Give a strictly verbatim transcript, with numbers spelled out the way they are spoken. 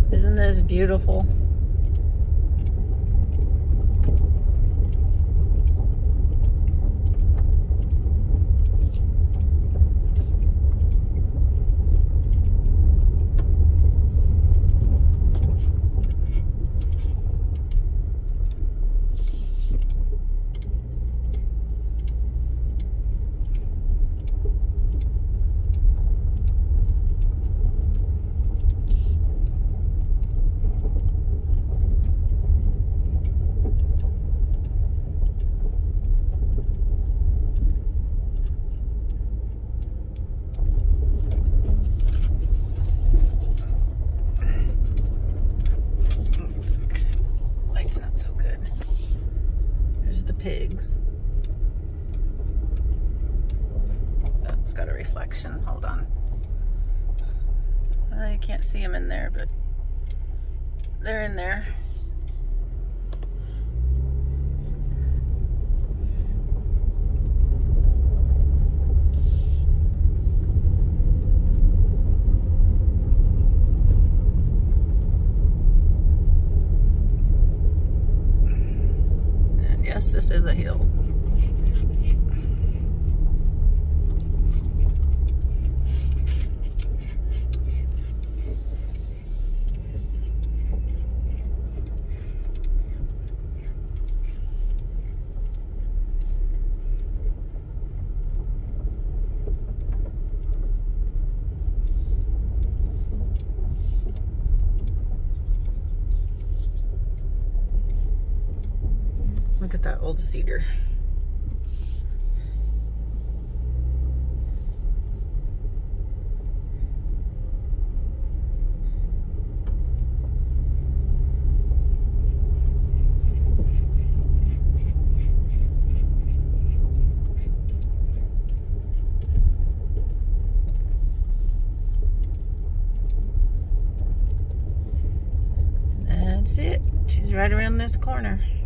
Isn't this beautiful? Pigs. Oh, it's got a reflection. Hold on. I can't see them in there, but they're in there. And yes, this is a hill. Look at that old cedar. That's it. She's right around this corner.